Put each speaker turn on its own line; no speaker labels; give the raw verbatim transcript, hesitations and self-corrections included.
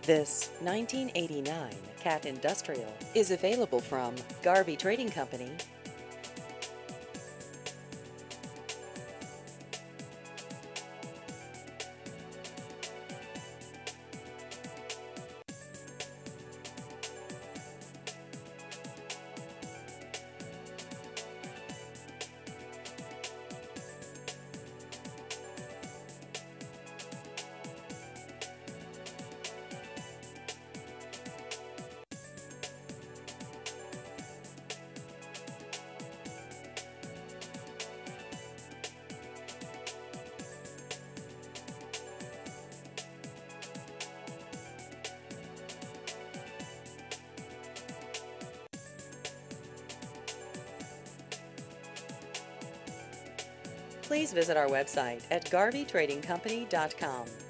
This nineteen eighty-nine Cat Industrial is available from Garvey Trading Company. Please visit our website at garvey trading company dot com.